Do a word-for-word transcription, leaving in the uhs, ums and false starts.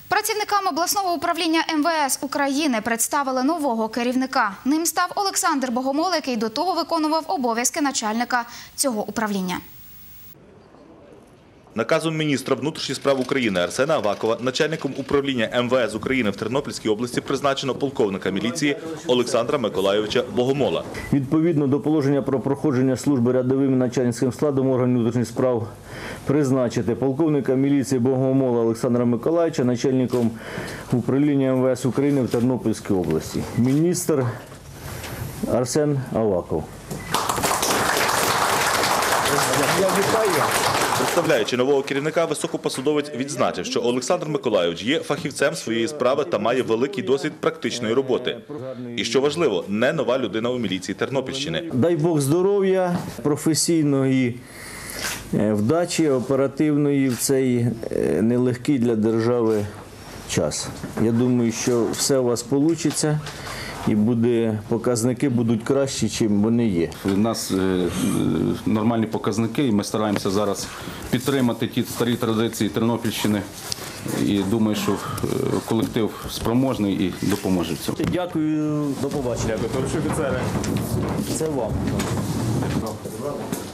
Працівникам обласного управління ем ве ес України представили нового керівника. Ним став Олександр Богомол, який до того виконував обов'язки начальника цього управління. Наказом міністра внутрішніх справ України Арсена Авакова начальником управління ем ве ес України в Тернопільській області призначено полковника міліції Олександра Миколайовича Богомола. Відповідно до положення про проходження служби рядовим начальницьким складом органів внутрішніх справ призначити полковника міліції Богомола Олександра Миколайовича начальником управління ем ве ес України в Тернопільській області. Міністр Арсен Аваков. Я вітаю. Представляючи нового керівника, високопосадовець відзначив, що Олександр Миколайович є фахівцем своєї справи та має великий досвід практичної роботи. І, що важливо, не нова людина у міліції Тернопільщини. Дай Бог здоров'я, професійної вдачі, оперативної в цей нелегкий для держави час. Я думаю, що все у вас вийде. І буде, показники будуть кращі, ніж вони є. У нас нормальні показники, і ми стараємося зараз підтримати ті старі традиції Тернопільщини. І думаю, що колектив спроможний і допоможе в цьому. Дякую, до побачення. Дякую, товариші офіцери. Це вам.